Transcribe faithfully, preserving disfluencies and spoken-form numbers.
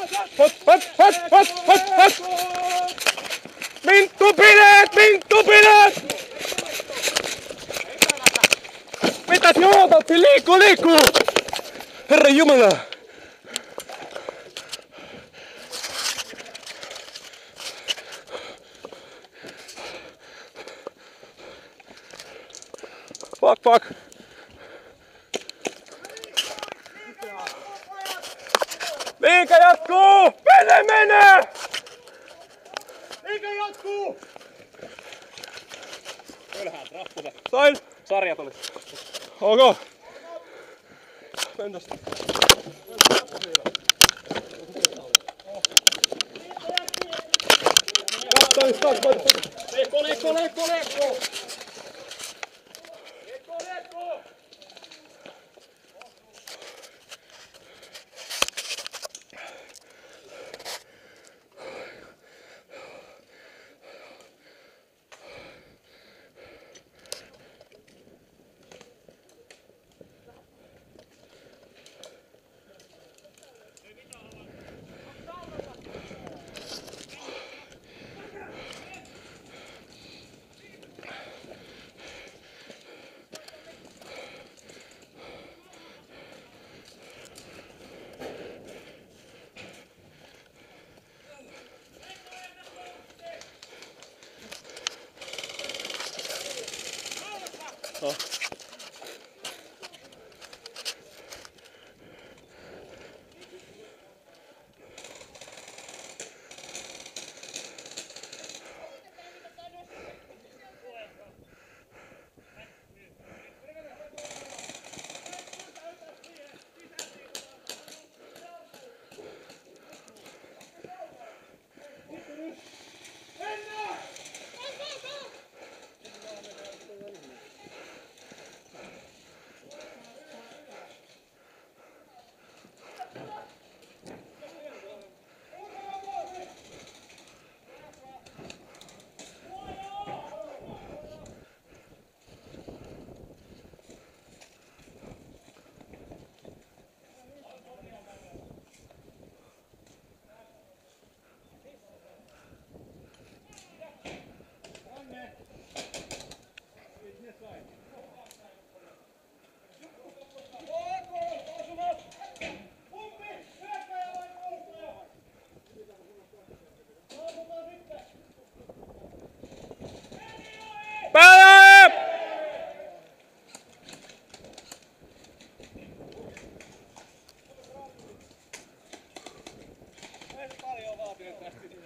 Hot, hot, hot, hot, hot, hot! Minttu pidet! Minttu pidet! Mitä te ootat? Liikkuu, liikkuu! Herra Jumala! Fuck, fuck! Liike jatkuu! Mene, mene! Liike jatkuu! Ylhäältä, rappuset. Sain! Sarja tuli. Ok. Mennäs. Katsoin, katsoin. Leikko, leikko, leikko, leikko! Leikko, leikko! Oh. Paljon vaatii tästä.